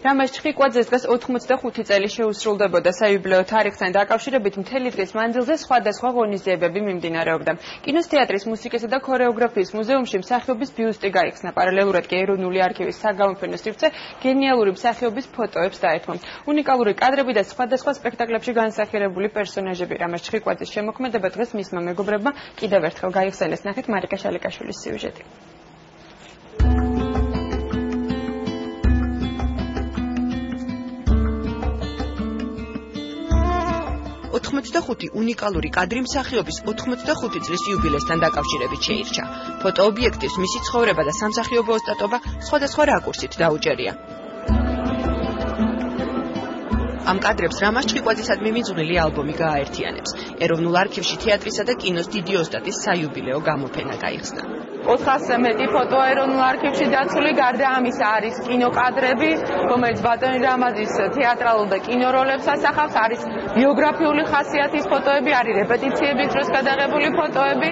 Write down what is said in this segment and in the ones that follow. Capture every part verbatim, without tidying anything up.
რამაზ ჩხიკვაძეს დღეს ოთხმოცდახუთი წელი შეუსრულდებოდა საიუბილეო თარიღთან დაკავშირებით მთელი დღის მანძილზე სხვადასხვა ღონისძიებები მიმდინარეობდა. კინოს თეატრის მუსიკისა და ქორეოგრაფიის მუზეუმში მსახიობის ბიუსტი გაიხსნა. პარალელურად კი ეროვნული არქივის საგამოფენო სივრცე გენიალური მსახიობის ფოტოებს დაეთმო. უნიკალური კადრები და სხვადასხვა სპექტაკლებში განსახიერებული პერსონაჟები. რამაზ ჩხიკვაძის შემოქმედება დღეს მისმა მეგობრებმა კიდევ ერთხელ გაიხსენეს. ნახეთ მარიკა შალიკაშვილის სიუჟეტი. ოთხმოცდახუთი უნიკალური კადრი მსახიობის ოთხმოცდახუთი წლის იუბილესთან დაკავშირებით შეირჩა. ფოტოობიექტივს მისი ცხოვრება და სამსახიობო ოსტატობა სხვადასხვა რაკურსით დაუჭერია. ამ კადრებს რამაზ ჩხიკვაძისადმი მიძღვნილი ალბომი გააერთიანებს. ეროვნულ არქივში თეატრისა და კინოს დიდი ოსტატის საიუბილეო გამოფენა გაიხსნა. ოთხასზე მეტი ფოტო ეროვნულ არქივში დაცული, გარდა ამისა არის კინოკადრები, რომელიც ბატონი რამაზის თეატრალურ და კინო როლებს ასახავს, არის ბიოგრაფიული ხასიათის ფოტოები, არის რეპეტიციების დროს გადაღებული ფოტოები.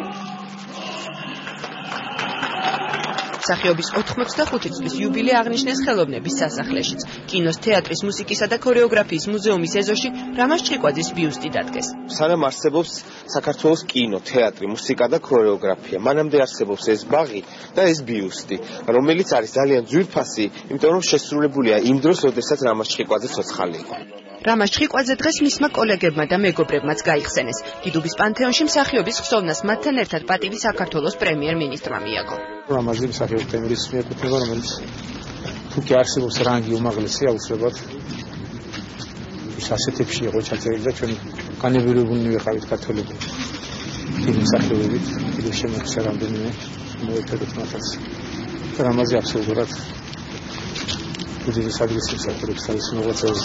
მსახიობის ოთხმოცდახუთი წლის იუბილე აღნიშნეს ხელოვნების სასახლეშიც. კინოს, თეატრის, მუსიკისა და ქორეოგრაფიის მუზეუმის ეზოში რამაზ ჩხიკვაძის ბიუსტი დადგეს. სანამ არსებობს საქართველოს კინო, თეატრი, მუსიკა და ქორეოგრაფია, მანამდე არსებობს ეს ბაღი და ეს ბიუსტი, რომელიც არის ძალიან ძვირფასი, იმიტომ რომ შესრულებულია იმ დროს, როდესაც რამაზ ჩხიკვაძე ცოცხალი იყო. რამაზ ჩხიკვაძე დღეს მისმა კოლეგებმა და მეგობრებმაც გაიხსენეს. დიდუბის პანთეონში მსახიობის ხსოვნას მათთან ერთად პატივი საქართველოს პრემიერ-მინისტრმა მიაგო. რამაზი მსახიობ თემრის მიეკუთვნება, რომელიც თუ კი არსებობს რანგი უმაღლესი, აუცილებლად ასეთებში იყო ჩაწერილი და ჩვენ განებირებულნი ვიყავით ქართველები. იმ მსახიობებით კიდევ შემოგვცა რამდენიმე მოეფეროთ მათაც. რამაზი აბსოლუტურად უძველეს ადგილს იმსახურებს თავის მოღვაწეობას.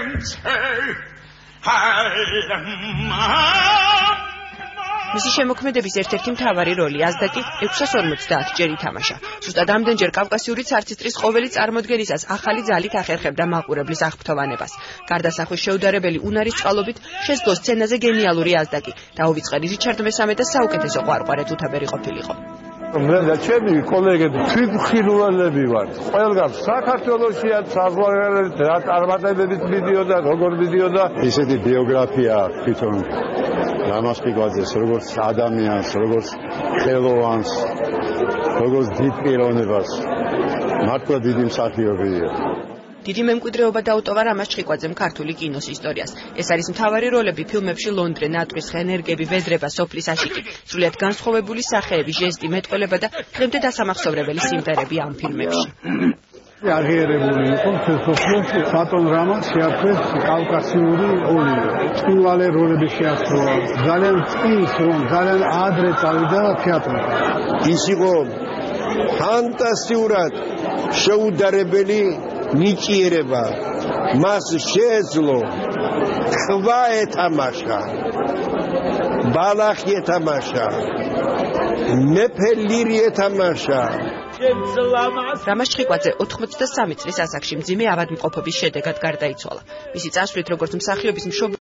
მისი შემოქმედების ერთ-ერთი მთავარი როლი აზდაკი ექვსას ორმოცდაათ ჯერ ითამაშა. ზუსტად ამდენჯერ კავკასიური ცარცისტრის ყოველი წარმოდგენისას ახალი ძალით ახერხებდა მაყურებლის აღფრთოვანებას. გარდასახვის შეუდარებელი უნარის წყალობით შესძლო სცენაზე გენიალური აზდაკი. დაუვიწყარი რიჩარდ მესამე და საუკეთესო ყვარყვარე თუთაბერი ყოფილიყო. მე და ჩემი კოლეგები ფიქრხილველები ვართ. ყველგან საქართველოსია საზღვარგარეთ წარმატებებით მიდიოდა, როგორ მიდიოდა. ისეთი ბიოგრაფია თვითონ რამაზ ჩხიკვაძეს, როგორც ადამიანს, როგორც ხელოვანს, როგორც დიდ პიროვნებას, მართლა დიდი მსახიობია. დიდი მემკვიდრეობა დაუტოვა რამაზ ჩხიკვაძემ ქართული კინოს ისტორიას. ეს არის მთავარი როლები ფილმებში ლონდრე, ნატვისხე, ენერგები, ვეზრება, სოფლის აშიკი. სრულიად განსხვავებული სახეები, ჟესტი, მეტყველება და დღემდე დასამახსოვრებელი სიმღერები ამ ფილმებში. აღიარებული იყო მსოფლიოში ბატონ რამაზ შეაქეს კავკასიური ოლი. წვიმვალე როლები შეასრულა. ძალიან წის რომ ძალიან ადრე წავიდა თეატრში. ის იყო ფანტასტიურად შეუდარებელი ნიჭიერება. მას შეეძლო ხვა ეთამაშა, ბალახი ეთამაშა, მეფე ლირი ეთამაშა. რამაზ ჩხიკვაძე ოთხმოცდასამი წლის ასაკში მძიმე ავადმყოფობის შედეგად გარდაიცვალა. მისი წასვლით როგორც მსახიობის მშობელი